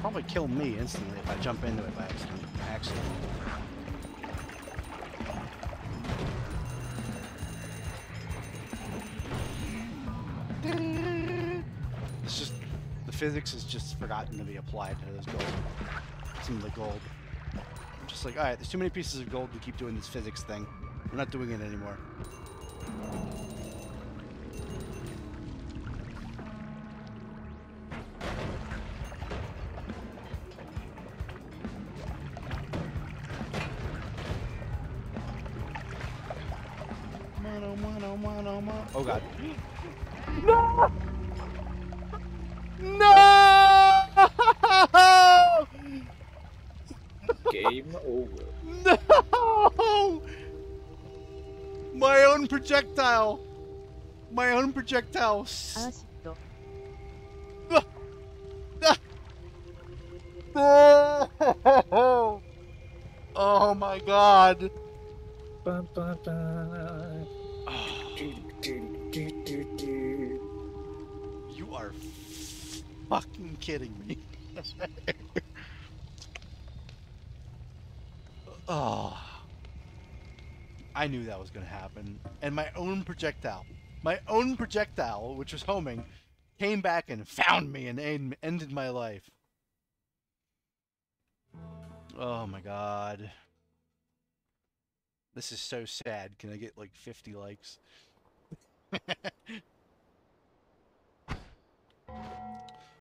probably kill me instantly if I jump into it by accident. It's just the physics is just forgotten to be applied to this gold. Some of the gold. I'm just like, all right, there's too many pieces of gold to keep doing this physics thing. We're not doing it anymore. Oh god. No! No! Game over. No! My own projectile! My own projectile! 아쉽다. Oh my god! Bum, bum, bum. You are fucking kidding me. Oh. I knew that was going to happen. And my own projectile, which was homing, came back and found me and ended my life. Oh my god. This is so sad. Can I get like 50 likes?